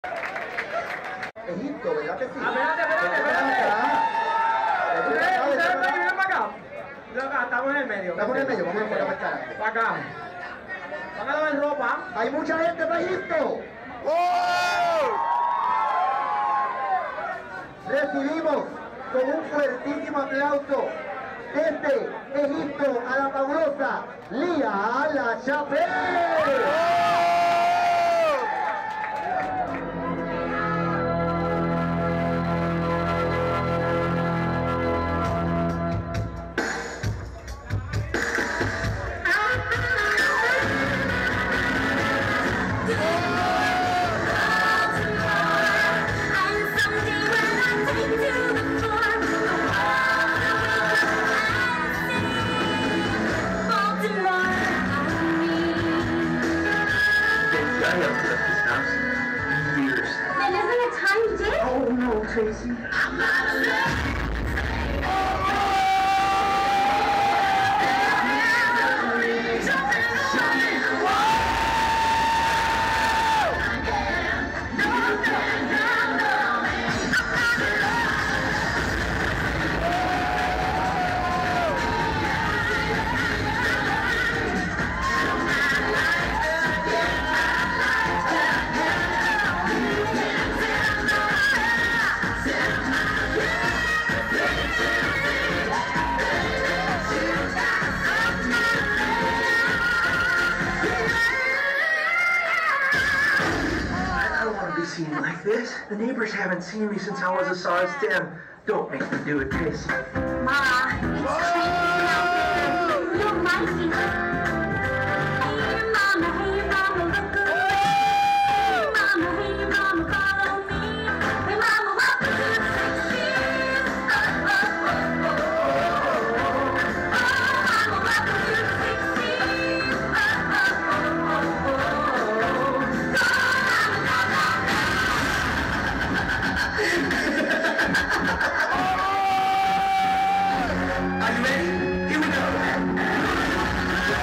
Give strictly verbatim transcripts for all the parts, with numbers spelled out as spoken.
Egipto, ¿verdad que sí? Ah, espérate, espérate, espérate. ¿Ustedes ustedes pueden venir para acá? No, acá, estamos en el medio. Estamos en el medio, vamos a poner para acá. Para acá. Van a dar ropa. Hay mucha gente para Egipto. Recibimos con un fuertísimo aplauso desde Egipto a la fabulosa Lía Lachapelle. Tracy. I'm not alone. Seen like this. The neighbors haven't seen me since I was a size ten. Don't make me do it, Tracy. Ma, it's crazy out there. You're my hero. Hey, mama, hey, mama, look away. Hey, mama, hey, mama, follow me. Hey, mama, welcome to the sixties. Oh, oh, oh, oh, oh. Oh, mama, welcome to the sixties. Oh, oh, oh, oh, oh. Are you ready? Here we go.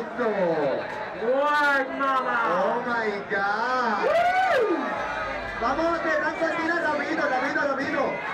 esto? Work, mama. Oh my God. Vamos de blanco a tirar rapidito, rapidito, rapidito.